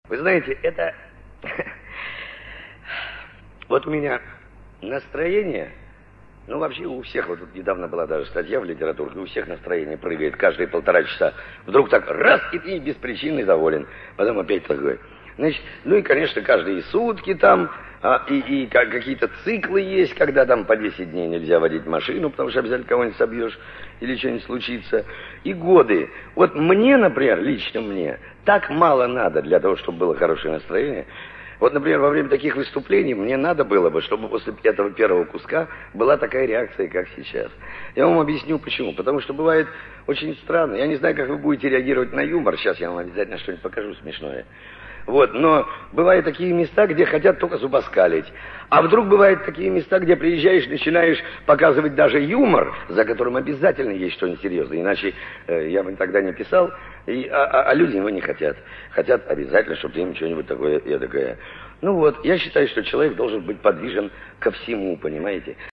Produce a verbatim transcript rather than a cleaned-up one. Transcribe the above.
Вы знаете, это... Вот у меня настроение... Ну, вообще у всех, вот тут недавно была даже статья в литературе, у всех настроение прыгает каждые полтора часа. Вдруг так раз, и ты без причины доволен. Потом опять такой. Значит, ну и, конечно, каждые сутки там, а, и, и как, какие-то циклы есть, когда там по десять дней нельзя водить машину, потому что обязательно кого-нибудь собьешь или что-нибудь случится. И годы. Вот мне, например, лично мне, так мало надо для того, чтобы было хорошее настроение. Вот, например, во время таких выступлений мне надо было бы, чтобы после этого первого куска была такая реакция, как сейчас. Я вам объясню, почему. Потому что бывает очень странно. Я не знаю, как вы будете реагировать на юмор. Сейчас я вам обязательно что-нибудь покажу смешное. Вот, но бывают такие места, где хотят только зубоскалить. А вдруг бывают такие места, где приезжаешь, начинаешь показывать даже юмор, за которым обязательно есть что-нибудь серьезное. Иначе э, я бы тогда не писал, и, а, а, а люди его не хотят. Хотят обязательно, чтобы им что-нибудь такое эдакое. Ну вот, я считаю, что человек должен быть подвижен ко всему, понимаете?